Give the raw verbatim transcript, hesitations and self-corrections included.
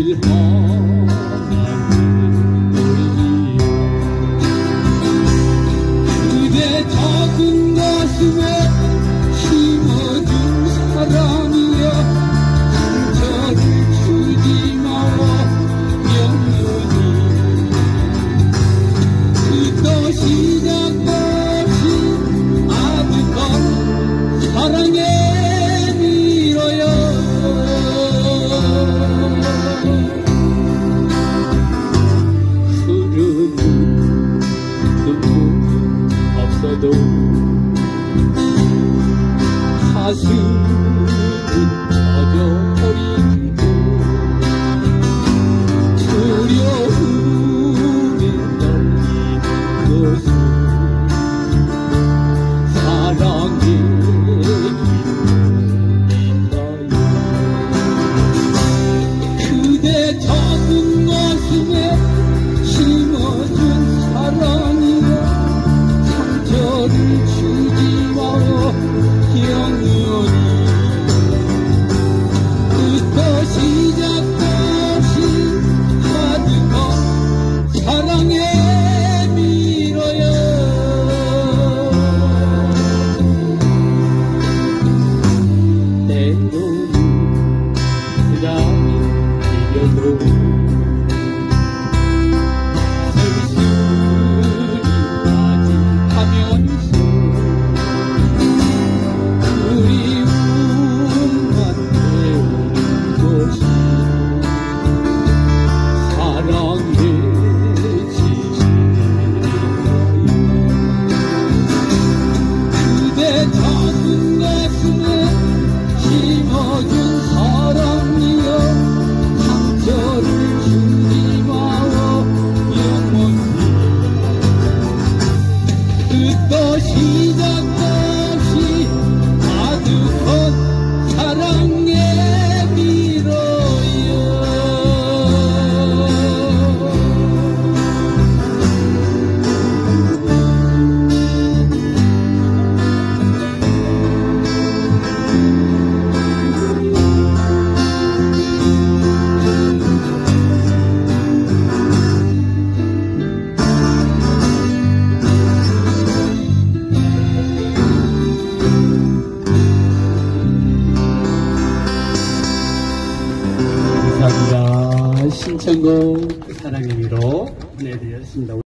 작은 가슴에 심어준 사랑이여 상처를 주지 마라 영원히 끝도 시작도 없이 아득한 사랑의 미로여 흐르는 눈물 없어도 가슴은 젖어버리고 두려움에 떨리는 것은 사랑의 기쁨인가요? 그대 작은 가슴에 심어준 사랑이여 상처를 주지 마오 영원히 끝도 시작도 없이 가득한 사랑의 미로여 때로는 사랑이 밀려도 작은 가슴에 심어준 사랑이여 상처를 주지 마오 영원히 끝도 시작도 없이 가득한 사랑의 미로여 감사합니다. 신청곡 사랑의 미로 보내드렸습니다.